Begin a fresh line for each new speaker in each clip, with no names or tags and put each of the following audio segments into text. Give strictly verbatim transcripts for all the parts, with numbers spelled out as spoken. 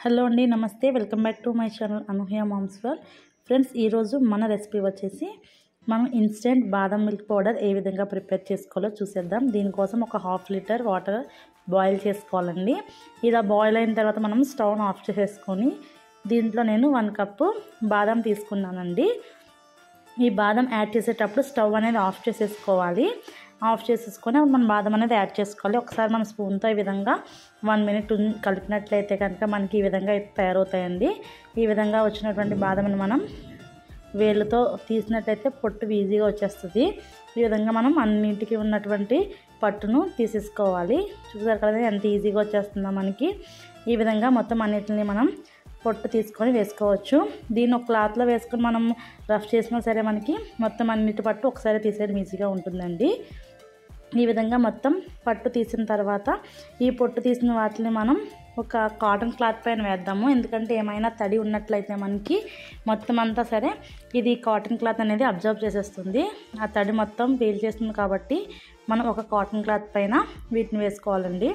Hello అండి, నమస్తే. Welcome back to my channel Anuhya moms world. Friends, ఈరోజు మన రెసిపీ వచ్చేసి మనం ఇన్స్టెంట్ బాదం మిల్క్ పౌడర్ ఏ విధంగా ప్రిపేర్ చేసుకోవాలో చూసేద్దాం. దీనికోసం ఒక హాఫ్ లీటర్ వాటర్ బాయిల్ చేసుకోవాలండి. ఇలా బాయిల్ అయిన తర్వాత మనం స్టవ్ను ఆఫ్ చేసేసుకొని దీంట్లో నేను వన్ కప్పు బాదం తీసుకున్నానండి. ఈ బాదం యాడ్ చేసేటప్పుడు స్టవ్ అనేది ఆఫ్ చేసేసుకోవాలి. ఆఫ్ చేసేసుకొని మనం బాదం అనేది యాడ్ చేసుకోవాలి. ఒకసారి మన స్పూన్తో ఈ విధంగా వన్ మినిట్ కలిపినట్లయితే కనుక మనకి ఈ విధంగా తయారవుతాయండి. ఈ విధంగా వచ్చినటువంటి బాదంని మనం వేళ్ళతో తీసినట్లయితే పొట్టు ఈజీగా వచ్చేస్తుంది. ఈ విధంగా మనం అన్నింటికి ఉన్నటువంటి పట్టును తీసేసుకోవాలి. చూసారు కదా ఎంత ఈజీగా వచ్చేస్తుందో మనకి. ఈ విధంగా మొత్తం అన్నిటిని మనం పొట్టు తీసుకొని వేసుకోవచ్చు. దీన్ని ఒక క్లాత్లో వేసుకొని మనం రఫ్ చేసినా సరే మనకి మొత్తం అన్నిటి పట్టు ఒకసారి తీసేయడం ఈజీగా ఉంటుందండి. ఈ విధంగా మొత్తం పట్టు తీసిన తర్వాత ఈ పొట్టు తీసిన వాటిని మనం ఒక కాటన్ క్లాత్ పైన వేద్దాము. ఎందుకంటే ఏమైనా తడి ఉన్నట్లయితే మనకి మొత్తం అంతా సరే ఇది కాటన్ క్లాత్ అనేది అబ్జర్వ్ చేసేస్తుంది. ఆ తడి మొత్తం పీల్చేస్తుంది కాబట్టి మనం ఒక కాటన్ క్లాత్ పైన వీటిని వేసుకోవాలండి.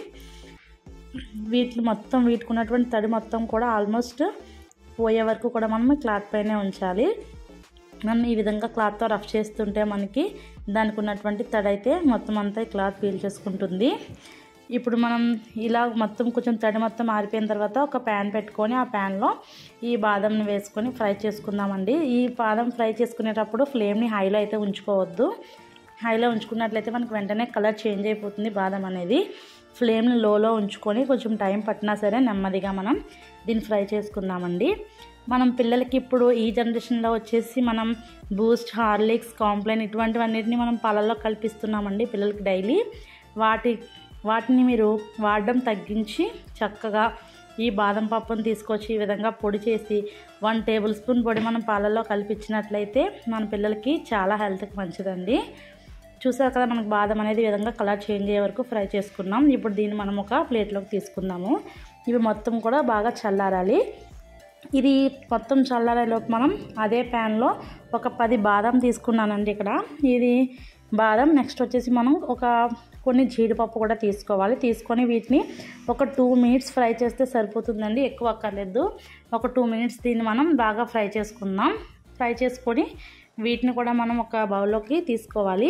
వీటిని మొత్తం వీటికి ఉన్నటువంటి తడి మొత్తం కూడా ఆల్మోస్ట్ పోయే వరకు కూడా మనం క్లాత్ పైనే ఉంచాలి. మనం ఈ విధంగా క్లాత్తో రఫ్ చేస్తుంటే మనకి దానికి ఉన్నటువంటి తడి అయితే మొత్తం అంతా ఈ క్లాత్ పీల్ చేసుకుంటుంది. ఇప్పుడు మనం ఇలా మొత్తం కొంచెం తడి మొత్తం ఆరిపోయిన తర్వాత ఒక ప్యాన్ పెట్టుకొని ఆ ప్యాన్లో ఈ బాదంని వేసుకొని ఫ్రై చేసుకుందామండి. ఈ బాదం ఫ్రై చేసుకునేటప్పుడు ఫ్లేమ్ని హైలో అయితే ఉంచుకోవద్దు. హైలో ఉంచుకున్నట్లయితే మనకు వెంటనే కలర్ చేంజ్ అయిపోతుంది బాదం అనేది. ఫ్లేమ్ని లోలో ఉంచుకొని కొంచెం టైం పట్టినా సరే నెమ్మదిగా మనం దీన్ని ఫ్రై చేసుకుందామండి. మనం పిల్లలకి ఇప్పుడు ఈ జనరేషన్లో వచ్చేసి మనం బూస్ట్, హార్లిక్స్, కాంప్లైన్ ఇటువంటివన్నిటిని మనం పాలల్లో కల్పిస్తున్నామండి పిల్లలకి డైలీ. వాటి వాటిని మీరు వాడడం తగ్గించి చక్కగా ఈ బాదం పప్పును తీసుకొచ్చి ఈ విధంగా పొడి చేసి వన్ టేబుల్ స్పూన్ పొడి మనం పాలల్లో కలిపించినట్లయితే మన పిల్లలకి చాలా హెల్త్కి మంచిదండి. చూసారు కదా మనకు బాదం అనేది ఈ విధంగా కలర్ చేంజ్ అయ్యే వరకు ఫ్రై చేసుకున్నాం. ఇప్పుడు దీన్ని మనం ఒక ప్లేట్లోకి తీసుకుందాము. ఇవి మొత్తం కూడా బాగా చల్లారాలి. ఇది మొత్తం చల్లారేలోపు మనం అదే ప్యాన్లో ఒక పది బాదం తీసుకున్నానండి ఇక్కడ. ఇది బాదం నెక్స్ట్ వచ్చేసి మనం ఒక కొన్ని జీడిపప్పు కూడా తీసుకోవాలి. తీసుకొని వీటిని ఒక టూ మినిట్స్ ఫ్రై చేస్తే సరిపోతుందండి, ఎక్కువ అక్కర్లేదు. ఒక టూ మినిట్స్ దీన్ని మనం బాగా ఫ్రై చేసుకుందాం. ఫ్రై చేసుకొని వీటిని కూడా మనం ఒక బౌల్లోకి తీసుకోవాలి.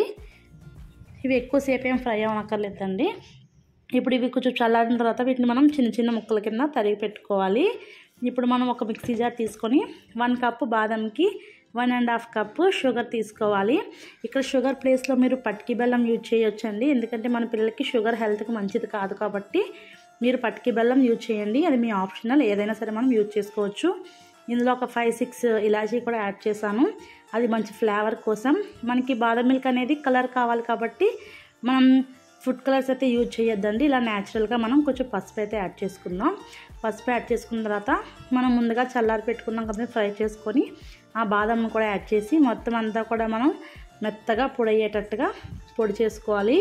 ఇవి ఎక్కువసేపు ఏం ఫ్రై అవ్వనక్కర్లేదండి. ఇప్పుడు ఇవి కొంచెం చల్లారిన తర్వాత వీటిని మనం చిన్న చిన్న ముక్కల కింద తరిగి పెట్టుకోవాలి. ఇప్పుడు మనం ఒక మిక్సీ జార్ తీసుకొని వన్ కప్పు బాదంకి one and half cup sugar తీసుకోవాలి. ఇక్కడ షుగర్ ప్లేస్లో మీరు పటికి బెల్లం యూజ్ చేయొచ్చండి. ఎందుకంటే మన పిల్లలకి షుగర్ హెల్త్కి మంచిది కాదు కాబట్టి మీరు పటికి బెల్లం యూజ్ చేయండి. అది మీ ఆప్షనల్, ఏదైనా సరే మనం యూజ్ చేసుకోవచ్చు. ఇందులో ఒక ఫైవ్ సిక్స్ ఇలాచీ కూడా యాడ్ చేశాను. అది మంచి ఫ్లేవర్ కోసం. మనకి బాదం మిల్క్ అనేది కలర్ కావాలి కాబట్టి మనం ఫుడ్ కలర్స్ అయితే యూజ్ చేయొద్దండి. ఇలా న్యాచురల్గా మనం కొంచెం పసుపు అయితే యాడ్ చేసుకుందాం. పసుపు యాడ్ చేసుకున్న తర్వాత మనం ముందుగా చల్లారి పెట్టుకున్నాం కదా ఫ్రై చేసుకొని ఆ బాదంను కూడా యాడ్ చేసి మొత్తం అంతా కూడా మనం మెత్తగా పొడి అయ్యేటట్టుగా పొడి చేసుకోవాలి.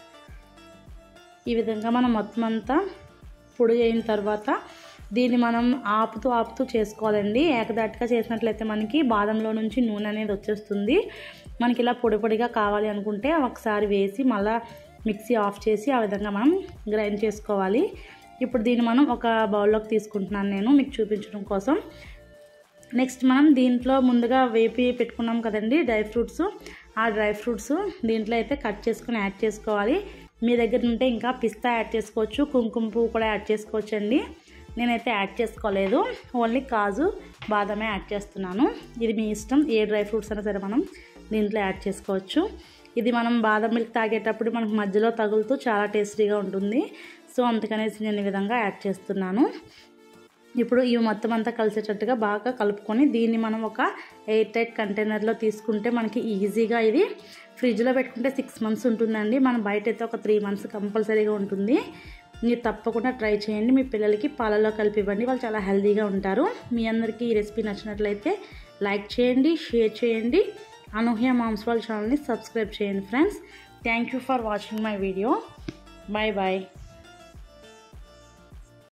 ఈ విధంగా మనం మొత్తం అంతా పొడి అయిన తర్వాత దీన్ని మనం ఆపుతూ ఆపుతూ చేసుకోవాలండి. ఏకదాటిగా చేసినట్లయితే మనకి బాదంలో నుంచి నూనె అనేది వచ్చేస్తుంది. మనకి ఇలా పొడి పొడిగా కావాలి అనుకుంటే ఒకసారి వేసి మళ్ళీ మిక్సీ ఆఫ్ చేసి ఆ విధంగా మనం గ్రైండ్ చేసుకోవాలి. ఇప్పుడు దీన్ని మనం ఒక బౌల్లోకి తీసుకుంటున్నాను నేను మీకు చూపించడం కోసం. నెక్స్ట్ మనం దీంట్లో ముందుగా వేపి పెట్టుకున్నాం కదండి డ్రై ఫ్రూట్స్. ఆ డ్రై ఫ్రూట్స్ దీంట్లో అయితే కట్ చేసుకొని యాడ్ చేసుకోవాలి. మీ దగ్గర ఉంటే ఇంకా పిస్తా యాడ్ చేసుకోవచ్చు, కుంకుమ పువ్వు కూడా యాడ్ చేసుకోవచ్చు అండి. నేనైతే యాడ్ చేసుకోలేదు, ఓన్లీ కాజు బాదమే యాడ్ చేస్తున్నాను. ఇది మీ ఇష్టం, ఏ డ్రై ఫ్రూట్స్ అయినా సరే మనం దీంట్లో యాడ్ చేసుకోవచ్చు. ఇది మనం బాదం మిల్క్ తాగేటప్పుడు మనకు మధ్యలో తగులుతూ చాలా టేస్టీగా ఉంటుంది. సో అందుకనేసి నేను ఈ విధంగా యాడ్ చేస్తున్నాను. ఇప్పుడు ఇవి మొత్తం అంతా కలిసేటట్టుగా బాగా కలుపుకొని దీన్ని మనం ఒక ఎయిర్ టైట్ కంటైనర్లో తీసుకుంటే మనకి ఈజీగా ఇది ఫ్రిడ్జ్లో పెట్టుకుంటే సిక్స్ మంత్స్ ఉంటుందండి. మనం బయట అయితే ఒక త్రీ మంత్స్ కంపల్సరీగా ఉంటుంది. మీరు తప్పకుండా ట్రై చేయండి. మీ పిల్లలకి పాలలో కలిపి ఇవ్వండి, వాళ్ళు చాలా హెల్తీగా ఉంటారు. మీ అందరికీ ఈ రెసిపీ నచ్చినట్లయితే లైక్ చేయండి, షేర్ చేయండి. అనూహ్య మామ్స్ వరల్డ్ ఛానల్ని సబ్స్క్రైబ్ చేయండి friends. Thank you for watching my video. Bye bye.